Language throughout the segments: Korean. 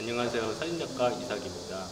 안녕하세요. 사진작가 이삭입니다.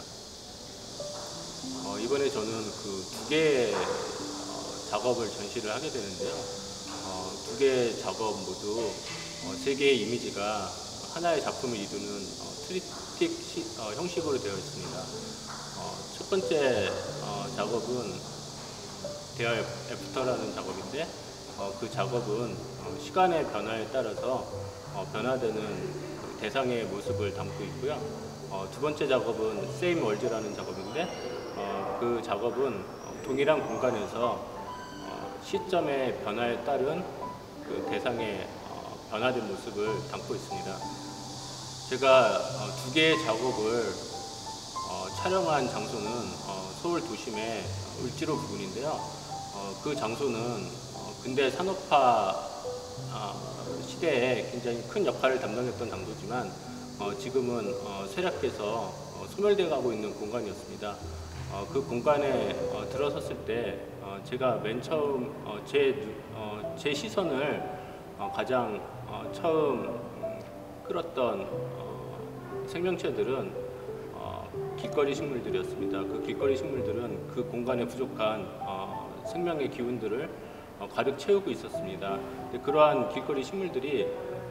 이번에 저는 그 두 개의 작업을 전시를 하게 되는데요. 두 개의 작업 모두 세 개의 이미지가 하나의 작품을 이루는 트리프틱 형식으로 되어 있습니다. 첫 번째 작업은 대화 애프터라는 작업인데 그 작업은 시간의 변화에 따라서 변화되는 대상의 모습을 담고 있고요. 두 번째 작업은 Same World라는 작업인데 그 작업은 동일한 공간에서 시점의 변화에 따른 그 대상의 변화된 모습을 담고 있습니다. 제가 두 개의 작업을 촬영한 장소는 서울 도심의 을지로 부근인데요. 그 장소는 근대 산업화 시대에 굉장히 큰 역할을 담당했던 장소지만 지금은 쇠락해서 소멸되어 가고 있는 공간이었습니다. 그 공간에 들어섰을 때 제가 맨 처음 제 시선을 가장 처음 끌었던 생명체들은 길거리 식물들이었습니다. 그 길거리 식물들은 그 공간에 부족한 생명의 기운들을 가득 채우고 있었습니다. 그러한 길거리 식물들이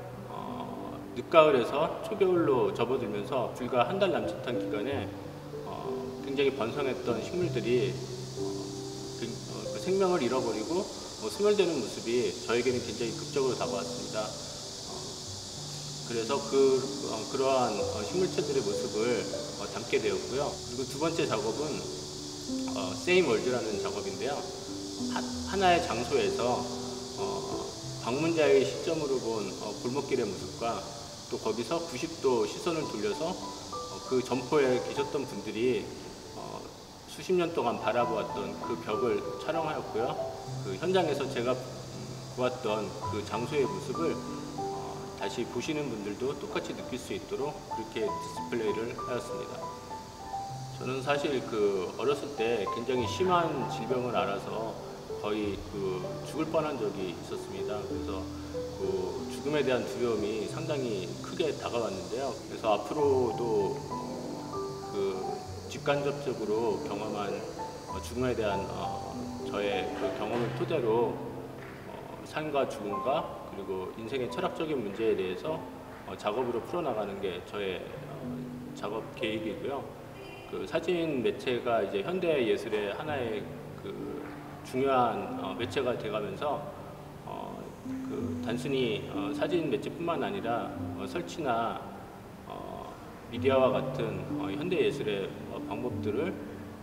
늦가을에서 초겨울로 접어들면서 불과 한 달 남짓한 기간에 굉장히 번성했던 식물들이 그 생명을 잃어버리고 소멸되는 모습이 저에게는 굉장히 극적으로 다가왔습니다. 그래서 그러한 식물체들의 모습을 담게 되었고요. 그리고 두 번째 작업은 Same World라는 작업인데요. 하나의 장소에서 방문자의 시점으로 본 골목길의 모습과 또 거기서 90도 시선을 돌려서 그 점포에 계셨던 분들이 수십 년 동안 바라보았던 그 벽을 촬영하였고요. 그 현장에서 제가 보았던 그 장소의 모습을 다시 보시는 분들도 똑같이 느낄 수 있도록 그렇게 디스플레이를 하였습니다. 저는 사실 어렸을 때 굉장히 심한 질병을 앓아서 거의 죽을 뻔한 적이 있었습니다. 그래서 죽음에 대한 두려움이 상당히 크게 다가왔는데요. 그래서 앞으로도 직간접적으로 경험한 죽음에 대한 저의 그 경험을 토대로 삶과 죽음과 그리고 인생의 철학적인 문제에 대해서 작업으로 풀어나가는 게 저의 작업 계획이고요. 사진 매체가 이제 현대 예술의 하나의 중요한 매체가 돼가면서 단순히 사진 매체뿐만 아니라 설치나 미디어와 같은 현대 예술의 방법들을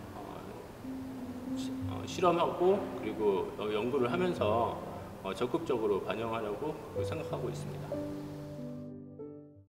실험하고 그리고 연구를 하면서 적극적으로 반영하려고 생각하고 있습니다.